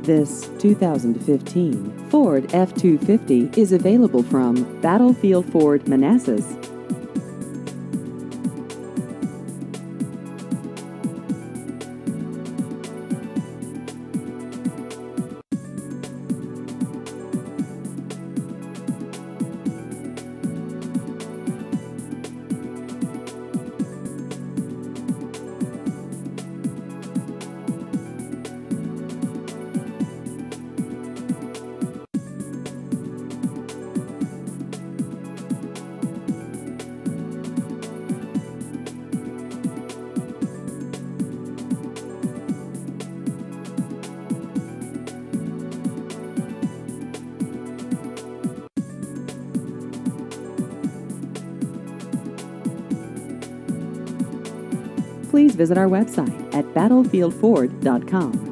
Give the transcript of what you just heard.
This 2015 Ford F-250 is available from Battlefield Ford Manassas. Please visit our website at battlefieldford.com.